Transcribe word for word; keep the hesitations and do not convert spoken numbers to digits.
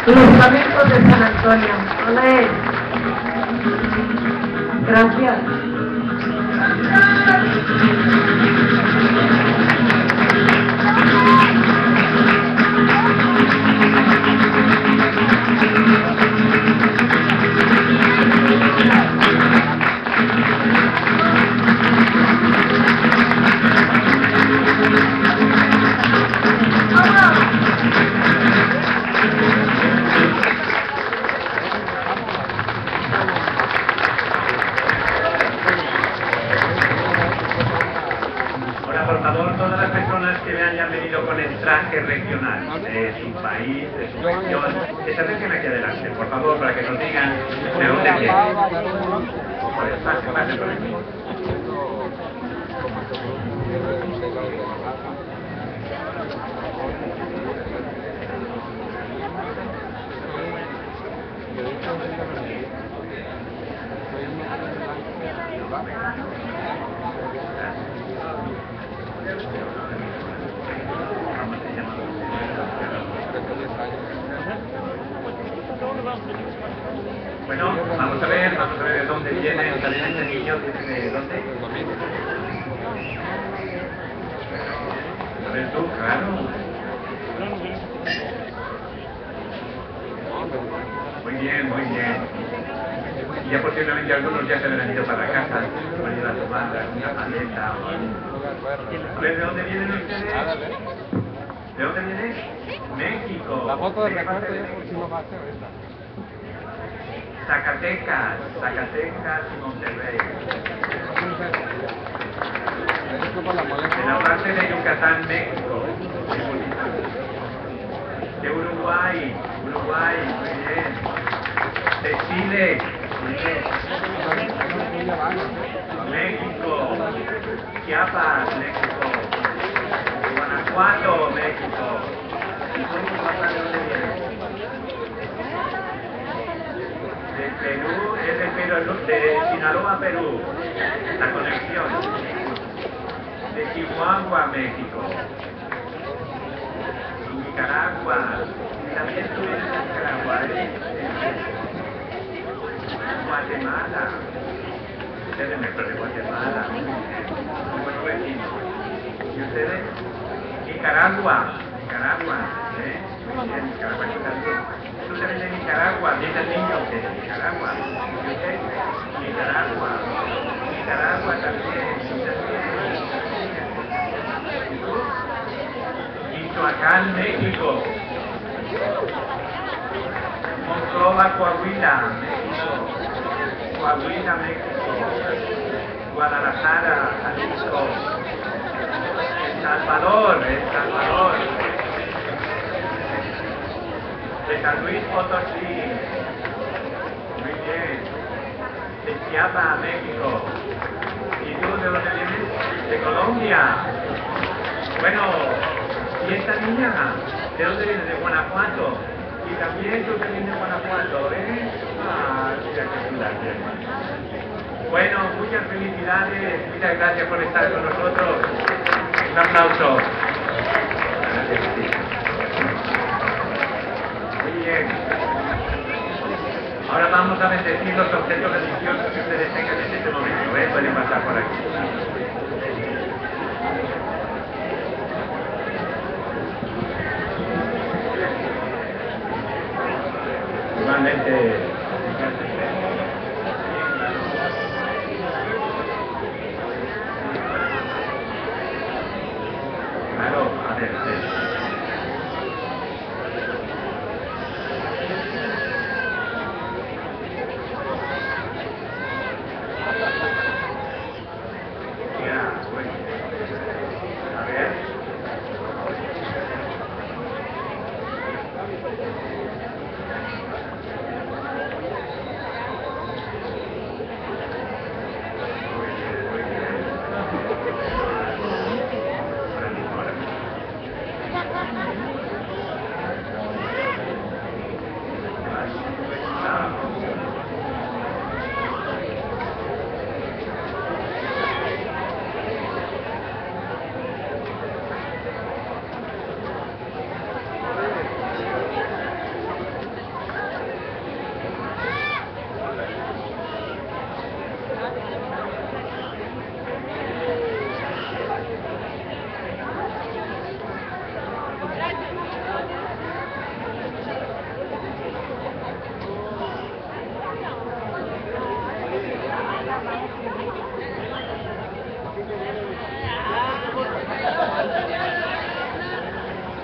Los flamencos de San Antonio. ¡Olé! Gracias. Por favor, todas las personas que me hayan venido con el traje regional de su país, de su región, que se acerquen aquí adelante, por favor, para que nos digan de dónde vienen. Pues pase, pase por aquí. Bueno, vamos a ver, vamos a ver de dónde viene este niño, ¿de dónde? A ver tú, claro. Muy bien, muy bien. Y ya posiblemente algunos ya se han ido para casa, han ido a tomar una paleta o algo. A ver, ¿de dónde vienen ustedes? ¿De dónde vienen? México. La foto de ¿De qué recuerdo parte de ya por si México? lo hace ahorita. Zacatecas, Zacatecas y Monterrey. De la parte de Yucatán, México. De Uruguay, Uruguay, muy bien. De Chile, muy bien. México, Chiapas, México. Guanajuato, México. ¿Y cómo pasa de dónde viene? De Perú, es de, Perú, de Sinaloa, Perú, la conexión. De Chihuahua, México. Y Nicaragua, también tú eres de Nicaragua, ¿eh? Guatemala, ustedes me de Guatemala, muy buen vecino. ¿Y ustedes? Nicaragua, Nicaragua, ¿eh? Muy bien, Nicaragua, Nicaragua. Tú eres de Nicaragua, dice el niño que de Nicaragua. ¿Okay? Nicaragua, Nicaragua también, también. Michoacán, México. Monclova, Coahuila, México. Coahuila, México. Guadalajara, Jalisco. El Salvador, El Salvador. De San Luis Potosí, muy bien, de Chiapas, México. ¿Y tú de dónde vienes? De Colombia. Bueno, ¿y esta niña? ¿De dónde viene? De Guanajuato. Y también tú te vienes de Guanajuato, ¿eh? Ah, mira qué chula. Bueno, muchas felicidades, muchas gracias por estar con nosotros. Un aplauso. Bien. Ahora vamos a bendecir los objetos religiosos que ustedes tengan en este momento, ¿eh? Pueden pasar por aquí. Igualmente.